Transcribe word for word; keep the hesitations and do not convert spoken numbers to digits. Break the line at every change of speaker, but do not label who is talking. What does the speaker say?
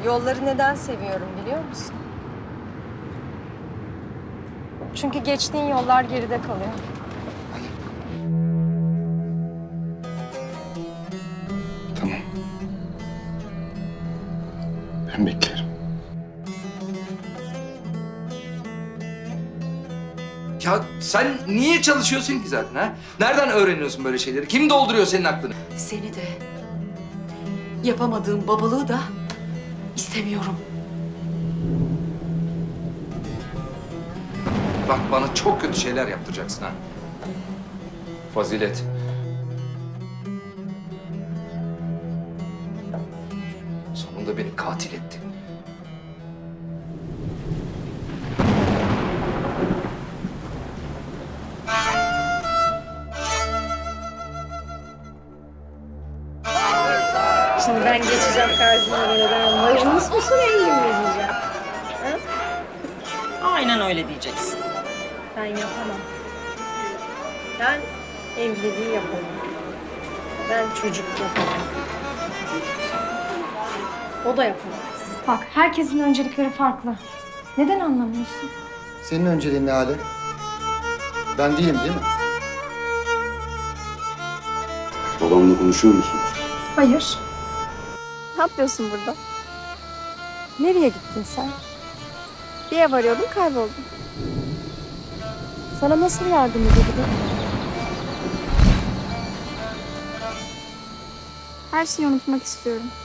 Yolları neden seviyorum biliyor musun? Çünkü geçtiğin yollar geride kalıyor.
Tamam. Ben beklerim.
Ya sen niye çalışıyorsun ki zaten ha? Nereden öğreniyorsun böyle şeyleri? Kim dolduruyor senin aklını?
Seni de, yapamadığım babalığı da istemiyorum.
Bak bana çok kötü şeyler yaptıracaksın ha. Fazilet. Sonunda beni katil etti.
Şimdi ben geçeceğim karşısına böyle ben Mecnus musun Engin mi diyeceğim? Ha?
Aynen öyle diyeceksin.
Ben yapamam. Ben evliliği yapamam. Ben çocuk yapamam. O da yapamaz.
Bak, herkesin öncelikleri farklı. Neden anlamıyorsun?
Senin önceliğin ne hali? Ben değilim değil mi?
Babamla konuşuyor musun?
Hayır.
Ne yapıyorsun burada?
Nereye gittin sen?
Bir ev arıyordum, kayboldum.
Sana nasıl yardım edebilirim?
Her şeyi unutmak istiyorum.